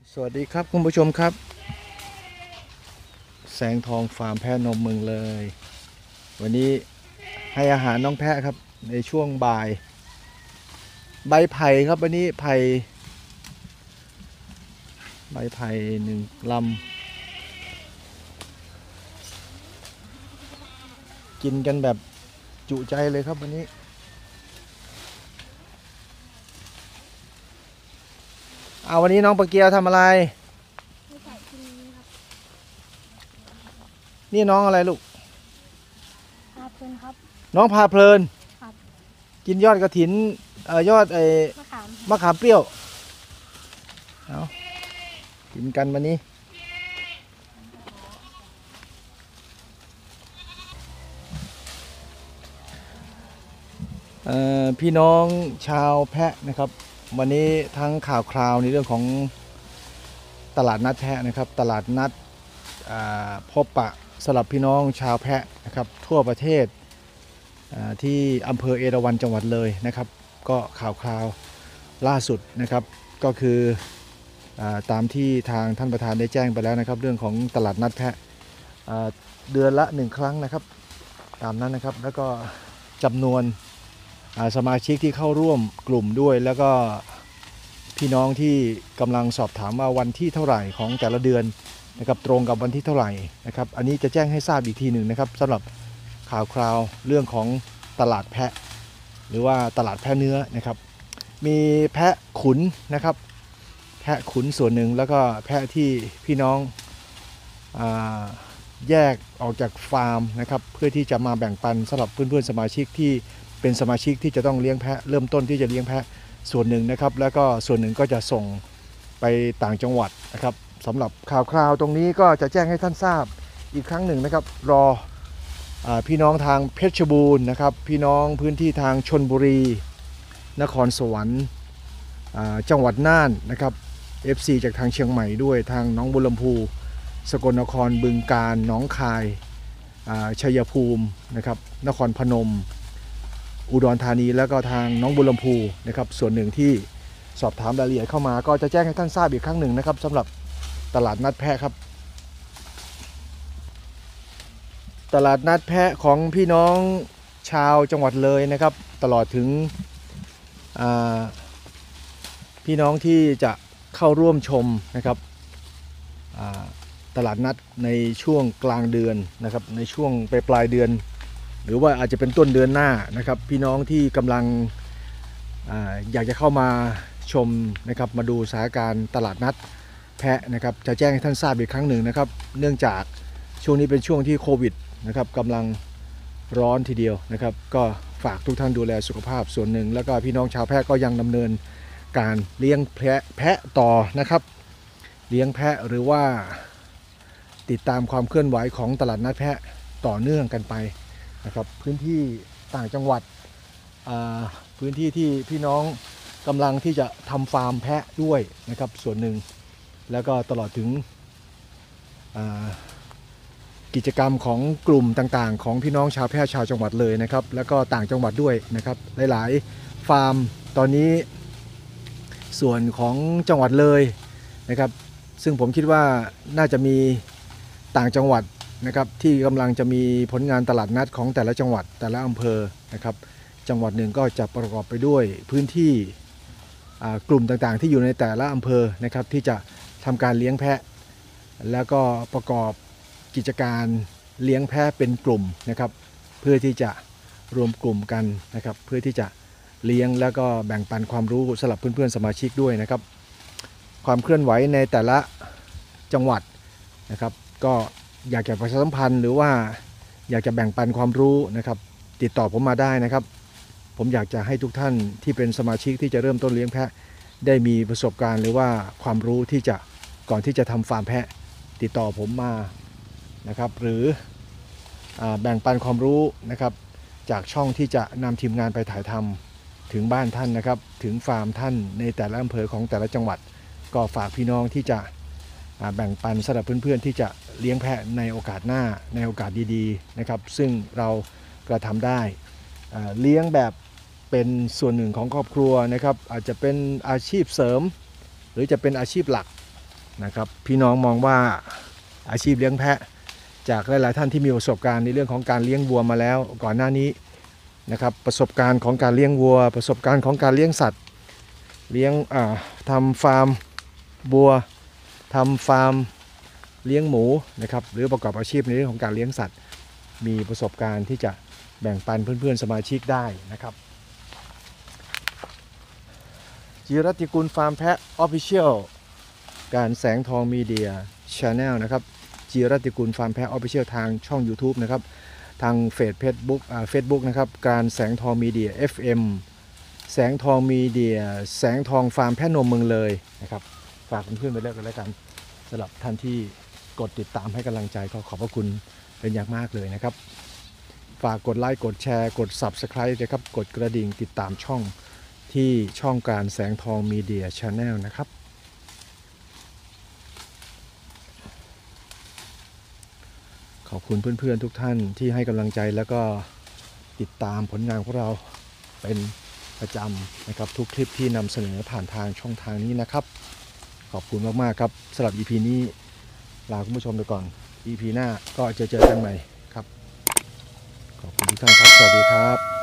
สวัสดีครับคุณผู้ชมครับแสงทองฟาร์มแพะนมเมืองเลยวันนี้ให้อาหารน้องแพะครับในช่วงบ่ายใบไผ่ครับวันนี้ไผ่ใบไผ่หนึ่งลำกินกันแบบจุใจเลยครับวันนี้วันนี้น้องปะเกียวทำอะไรไม่ใส่กินครับนี่น้องอะไรลูกพาเพลินครับน้องพาเพลินครับกินยอดกระถินยอดมะขามมะขามเปรี้ยวเอากินกันวันนี้พี่น้องชาวแพะนะครับวันนี้ทั้งข่าวคราวในเรื่องของตลาดนัดแพะนะครับตลาดนัดพบปะสำหรับพี่น้องชาวแพะนะครับทั่วประเทศที่อำเภอเอราวัณจังหวัดเลยนะครับก็ข่าวคราวล่าสุดนะครับก็คือตามที่ทางท่านประธานได้แจ้งไปแล้วนะครับเรื่องของตลาดนัดแพะเดือนละ1ครั้งนะครับตามนั้นนะครับแล้วก็จำนวนสมาชิกที่เข้าร่วมกลุ่มด้วยแล้วก็พี่น้องที่กำลังสอบถามว่าวันที่เท่าไหร่ของแต่ละเดือนนะครับตรงกับวันที่เท่าไหร่นะครับอันนี้จะแจ้งให้ทราบอีกทีหนึ่งนะครับสำหรับข่าวคราวเรื่องของตลาดแพะหรือว่าตลาดแพะเนื้อนะครับมีแพะขุนนะครับแพะขุนส่วนหนึ่งแล้วก็แพะที่พี่น้องแยกออกจากฟาร์มนะครับเพื่อที่จะมาแบ่งปันสำหรับเพื่อนๆสมาชิกที่เป็นสมาชิกที่จะต้องเลี้ยงแพะเริ่มต้นที่จะเลี้ยงแพะส่วนหนึ่งนะครับแล้วก็ส่วนหนึ่งก็จะส่งไปต่างจังหวัดนะครับสำหรับข่าวคราวตรงนี้ก็จะแจ้งให้ท่านทราบอีกครั้งหนึ่งนะครับรอพี่น้องทางเพชรบูรณ์นะครับพี่น้องพื้นที่ทางชลบุรีนครสวรรค์จังหวัดน่านนะครับ FC จากทางเชียงใหม่ด้วยทางหนองบัวลำพูสกลนครบึงกาฬหนองคายชัยภูมินะครับนครพนมอุดรธานีแล้วก็ทางหนองบัวลำพูนะครับส่วนหนึ่งที่สอบถามรายละเอียดเข้ามาก็จะแจ้งให้ท่านทราบอีกครั้งหนึ่งนะครับสำหรับตลาดนัดแพะครับตลาดนัดแพะของพี่น้องชาวจังหวัดเลยนะครับตลอดถึงพี่น้องที่จะเข้าร่วมชมนะครับตลาดนัดในช่วงกลางเดือนนะครับในช่วงปลายเดือนหรือว่าอาจจะเป็นต้นเดือนหน้านะครับพี่น้องที่กำลังอยากจะเข้ามาชมนะครับมาดูสถานการณ์ตลาดนัดแพะนะครับจะแจ้งให้ท่านทราบอีกครั้งหนึ่งนะครับเนื่องจากช่วงนี้เป็นช่วงที่โควิดนะครับกำลังร้อนทีเดียวนะครับก็ฝากทุกท่านดูแลสุขภาพส่วนหนึ่งแล้วก็พี่น้องชาวแพะก็ยังดำเนินการเลี้ยงแพะต่อนะครับเลี้ยงแพะหรือว่าติดตามความเคลื่อนไหวของตลาดนัดแพะต่อเนื่องกันไปนะครับพื้นที่ต่างจังหวัดพื้นที่ที่พี่น้องกำลังที่จะทำฟาร์มแพะด้วยนะครับส่วนหนึ่งแล้วก็ตลอดถึงกิจกรรมของกลุ่มต่างๆของพี่น้องชาวแพะชาวจังหวัดเลยนะครับแล้วก็ต่างจังหวัดด้วยนะครับหลายๆฟาร์มตอนนี้ส่วนของจังหวัดเลยนะครับซึ่งผมคิดว่าน่าจะมีต่างจังหวัดนะครับที่กำลังจะมีผลงานตลาดนัดของแต่ละจังหวัดแต่ละอำเภอนะครับจังหวัดหนึ่งก็จะประกอบไปด้วยพื้นที่กลุ่มต่างๆที่อยู่ในแต่ละอำเภอนะครับที่จะทำการเลี้ยงแพะแล้วก็ประกอบกิจการเลี้ยงแพะเป็นกลุ่มนะครับเพื่อที่จะรวมกลุ่มกันนะครับเพื่อที่จะเลี้ยงแล้วก็แบ่งปันความรู้สำหรับเพื่อนๆสมาชิกด้วยนะครับความเคลื่อนไหวในแต่ละจังหวัดนะครับก็อยากจะประชาสัมพันธ์หรือว่าอยากจะแบ่งปันความรู้นะครับติดต่อผมมาได้นะครับผมอยากจะให้ทุกท่านที่เป็นสมาชิกที่จะเริ่มต้นเลี้ยงแพะได้มีประสบการณ์หรือว่าความรู้ที่จะก่อนที่จะทำฟาร์มแพะติดต่อผมมานะครับหรือแบ่งปันความรู้นะครับจากช่องที่จะนำทีมงานไปถ่ายทำถึงบ้านท่านนะครับถึงฟาร์มท่านในแต่ละอำเภอของแต่ละจังหวัดก็ฝากพี่น้องที่จะแบ่งปันสำหรับเพื่อนๆที่จะเลี้ยงแพะในโอกาสหน้าในโอกาสดีๆนะครับซึ่งเรากระทำได้เลี้ยงแบบเป็นส่วนหนึ่งของครอบครัวนะครับอาจจะเป็นอาชีพเสริมหรือจะเป็นอาชีพหลักนะครับพี่น้องมองว่าอาชีพเลี้ยงแพะจากหลายๆท่านที่มีประสบการณ์ในเรื่องของการเลี้ยงวัวมาแล้วก่อนหน้านี้นะครับประสบการณ์ของการเลี้ยงวัวประสบการณ์ของการเลี้ยงสัตว์เลี้ยงทำฟาร์มวัวทำฟาร์มเลี้ยงหมูนะครับหรือประกอบอาชีพในเรื่องของการเลี้ยงสัตว์มีประสบการณ์ที่จะแบ่งปันเพื่อนๆสมาชิกได้นะครับจิรติกุลฟาร์มแพะออฟฟิเชียลการแสงทองมีเดียชาแนลนะครับจิรติกุลฟาร์มแพะออฟฟิเชียลทางช่อง YouTube นะครับทางเฟซบุ๊กนะครับการแสงทองมีเดีย FM แสงทองมีเดียแสงทองฟาร์มแพะนมเมืองเลยนะครับฝากเพื่อนๆไปเลือกกันแล้วกันสำหรับท่านที่กดติดตามให้กำลังใจก็ขอบพระคุณเป็นอย่างมากเลยนะครับฝากกดไลค์กดแชร์กด Subscribe นะครับกดกระดิ่งติดตามช่องที่ช่องการแสงทองมีเดียชาแนลนะครับขอบคุณเพื่อนๆทุกท่านที่ให้กำลังใจแล้วก็ติดตามผลงานของเราเป็นประจำนะครับทุกคลิปที่นำเสนอผ่านทางช่องทางนี้นะครับขอบคุณมากๆครับสำหรับ EP นี้ลาคุณผู้ชมไปก่อน EP หน้าก็จะเจอกันใหม่ครับขอบคุณทุกท่านครับสวัสดีครับ